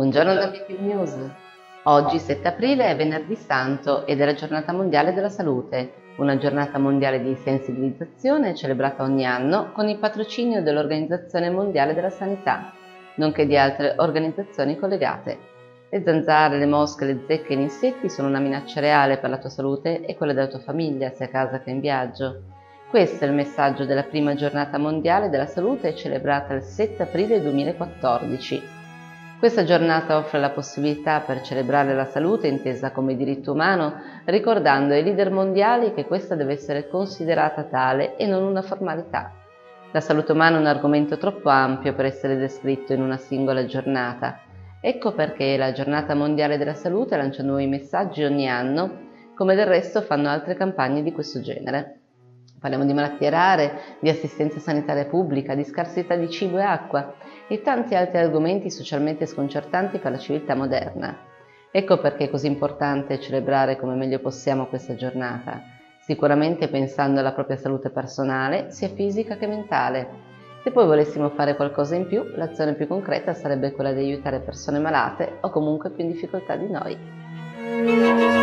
Buongiorno da Meeting News. Oggi 7 aprile è Venerdì Santo ed è la Giornata Mondiale della Salute, una giornata mondiale di sensibilizzazione celebrata ogni anno con il patrocinio dell'Organizzazione Mondiale della Sanità, nonché di altre organizzazioni collegate. Le zanzare, le mosche, le zecche e gli insetti sono una minaccia reale per la tua salute e quella della tua famiglia, sia a casa che in viaggio. Questo è il messaggio della prima Giornata Mondiale della Salute celebrata il 7 aprile 2014. Questa giornata offre la possibilità per celebrare la salute intesa come diritto umano, ricordando ai leader mondiali che questa deve essere considerata tale e non una formalità. La salute umana è un argomento troppo ampio per essere descritto in una singola giornata. Ecco perché la Giornata Mondiale della Salute lancia nuovi messaggi ogni anno, come del resto fanno altre campagne di questo genere. Parliamo di malattie rare, di assistenza sanitaria pubblica, di scarsità di cibo e acqua e tanti altri argomenti socialmente sconcertanti per la civiltà moderna. Ecco perché è così importante celebrare come meglio possiamo questa giornata, sicuramente pensando alla propria salute personale, sia fisica che mentale. Se poi volessimo fare qualcosa in più, l'azione più concreta sarebbe quella di aiutare persone malate o comunque più in difficoltà di noi.